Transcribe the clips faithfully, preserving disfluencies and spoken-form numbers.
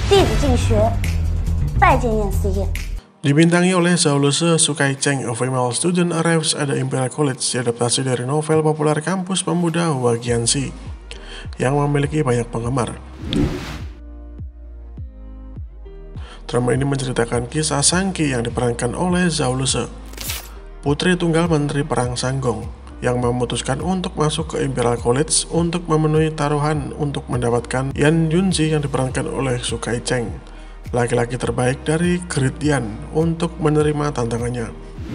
弟子进学，拜见燕思燕。 Dibintangi oleh Zhao Lusi, Sukai Cheng, a female student arrives at the Imperial College, diadaptasi dari novel populer kampus pemuda Hua Qianxi yang memiliki banyak penggemar. Drama ini menceritakan kisah Sangqi yang diperankan oleh Zhao Lusi, putri tunggal Menteri Perang Sanggong, yang memutuskan untuk masuk ke Imperial College untuk memenuhi taruhan untuk mendapatkan Yan Yunzi yang diperankan oleh Sukai Cheng, laki-laki terbaik dari Great Yan, untuk menerima tantangannya.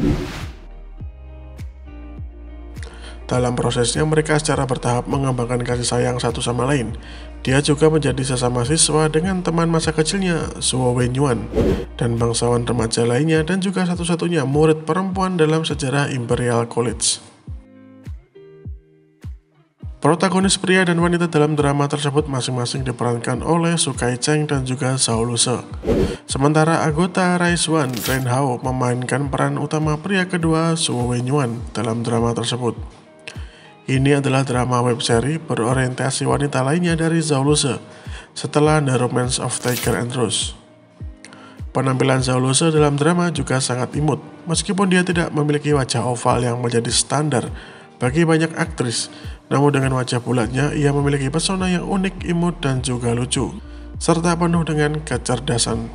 Dalam prosesnya mereka secara bertahap mengembangkan kasih sayang satu sama lain. Dia juga menjadi sesama siswa dengan teman masa kecilnya, Suo Wenyuan, dan bangsawan remaja lainnya, dan juga satu-satunya murid perempuan dalam sejarah Imperial College. Protagonis pria dan wanita dalam drama tersebut masing-masing diperankan oleh Sukai Cheng dan juga Zhao Lusi. Sementara anggota Raizhuan, Ren Hao, memainkan peran utama pria kedua, Suo Wenyuan, dalam drama tersebut. Ini adalah drama webseri berorientasi wanita lainnya dari Zhao Lusi setelah The Romance of Tiger and Rose. Penampilan Zhao Lusi dalam drama juga sangat imut, meskipun dia tidak memiliki wajah oval yang menjadi standar bagi banyak aktris. Namun dengan wajah bulatnya, ia memiliki pesona yang unik, imut, dan juga lucu, serta penuh dengan kecerdasan.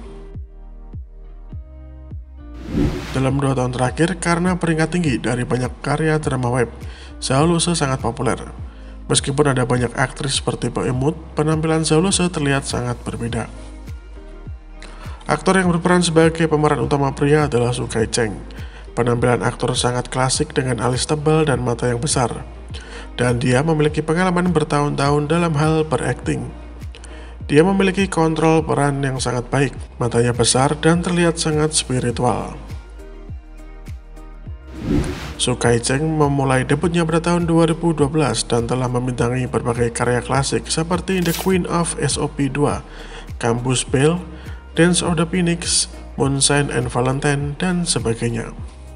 Dalam dua tahun terakhir, karena peringkat tinggi dari banyak karya drama web, Zhao Lusi sangat populer. Meskipun ada banyak aktris bertipe imut, penampilan Zhao Lusi terlihat sangat berbeda. Aktor yang berperan sebagai pemeran utama pria adalah Sukai Cheng. Penampilan aktor sangat klasik dengan alis tebal dan mata yang besar. Dan dia memiliki pengalaman bertahun-tahun dalam hal berakting. Dia memiliki kontrol peran yang sangat baik, matanya besar dan terlihat sangat spiritual. Sukai Cheng memulai debutnya pada tahun dua ribu dua belas dan telah membintangi berbagai karya klasik seperti The Queen of S O P dua, Campus Bell, Dance of the Phoenix, Moonshine and Valentine, dan sebagainya.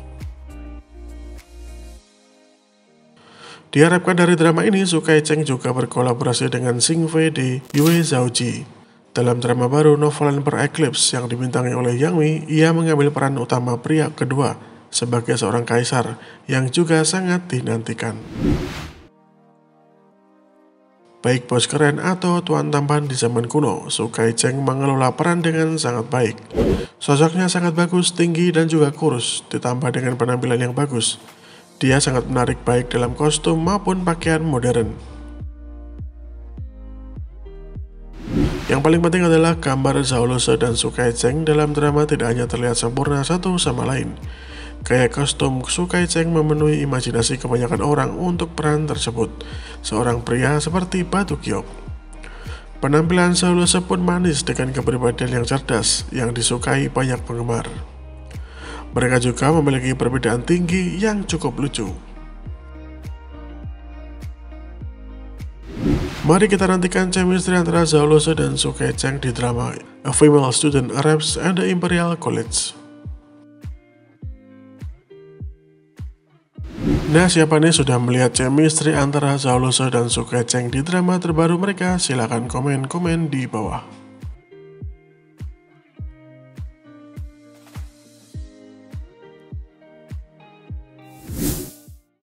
Diharapkan dari drama ini, Sukai Cheng juga berkolaborasi dengan Xing Fei di Yue Zhaoji. Dalam drama baru November Eclipse yang dibintangi oleh Yang Mi, ia mengambil peran utama pria kedua sebagai seorang kaisar yang juga sangat dinantikan. Baik bos keren atau tuan tampan di zaman kuno, Sukai Cheng mengelola peran dengan sangat baik. Sosoknya sangat bagus, tinggi, dan juga kurus, ditambah dengan penampilan yang bagus. Dia sangat menarik baik dalam kostum maupun pakaian modern. Yang paling penting adalah gambar Zhao Lusi dan Sukai Cheng dalam drama tidak hanya terlihat sempurna satu sama lain. Gaya kostum Sukai Cheng memenuhi imajinasi kebanyakan orang untuk peran tersebut, seorang pria seperti Batu Giok. Penampilan Zhao Lusi pun manis dengan kepribadian yang cerdas yang disukai banyak penggemar. Mereka juga memiliki perbedaan tinggi yang cukup lucu. Mari kita nantikan chemistry antara Zhao Lusi dan Sukai Cheng di drama A Female Student Arrives at the Imperial College. Nah, siapa nih sudah melihat chemistry antara Zhao Lusi dan Sukai Cheng di drama terbaru mereka? Silahkan komen-komen di bawah.